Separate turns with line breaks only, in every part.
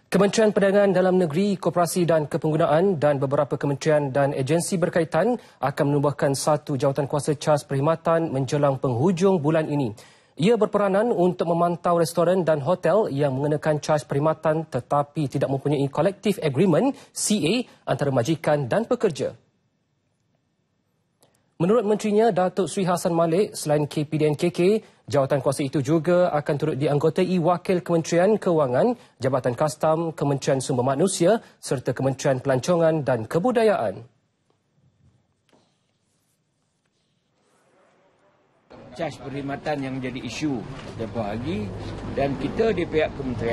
Kementerian Perdagangan Dalam Negeri, Koperasi dan Kepenggunaan dan beberapa kementerian dan agensi berkaitan akan menubuhkan satu jawatankuasa cas perkhidmatan menjelang penghujung bulan ini. Ia berperanan untuk memantau restoran dan hotel yang mengenakan cas perkhidmatan tetapi tidak mempunyai Collective Agreement (CA) antara majikan dan pekerja. Menurut Menterinya Datuk Seri Hassan Malik, selain KPDNKK, jawatankuasa itu juga akan turut dianggotai Wakil Kementerian Kewangan, Jabatan Kastam, Kementerian Sumber Manusia serta Kementerian Pelancongan dan Kebudayaan.
Cas perkhidmatan yang menjadi isu tempoh hari dan kita di pihak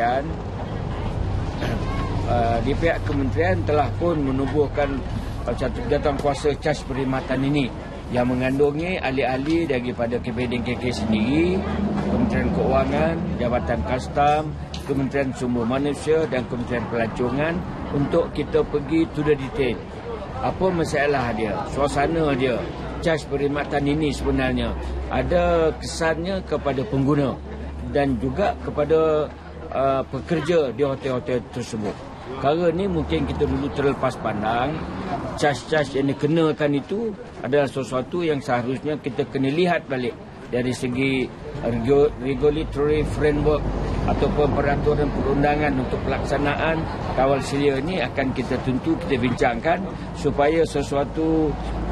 kementerian telah pun menubuhkan satu jawatankuasa cas perkhidmatan ini yang mengandungi ahli-ahli daripada KPDNKK sendiri, Kementerian Kewangan, Jabatan Kastam, Kementerian Sumber Manusia dan Kementerian Pelancongan untuk kita pergi to the detail. Apa masalah dia, suasana dia, cas perkhidmatan ini sebenarnya ada kesannya kepada pengguna dan juga kepada pekerja di hotel-hotel tersebut. Perkara ni mungkin kita dulu terlepas pandang. Cas-cas yang dikenakan itu adalah sesuatu yang seharusnya kita kena lihat balik dari segi regulatory framework ataupun peraturan perundangan untuk pelaksanaan kawal selia ini akan kita bincangkan supaya sesuatu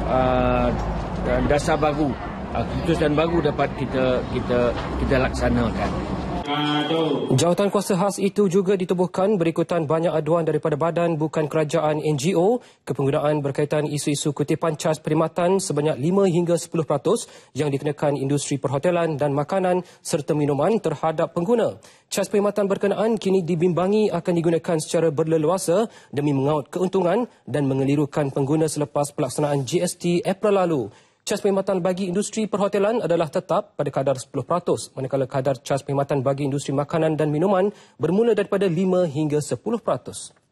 dasar baru, keputusan baru dapat kita laksanakan.
Jawatankuasa khas itu juga ditubuhkan berikutan banyak aduan daripada badan bukan kerajaan NGO kepenggunaan berkaitan isu-isu kutipan cas perkhidmatan sebanyak 5 hingga 10% yang dikenakan industri perhotelan dan makanan serta minuman terhadap pengguna. Cas perkhidmatan berkenaan kini dibimbangi akan digunakan secara berleluasa demi mengaut keuntungan dan mengelirukan pengguna selepas pelaksanaan GST April lalu. Cas perkhidmatan bagi industri perhotelan adalah tetap pada kadar 10%, manakala kadar cas perkhidmatan bagi industri makanan dan minuman bermula daripada 5 hingga 10%.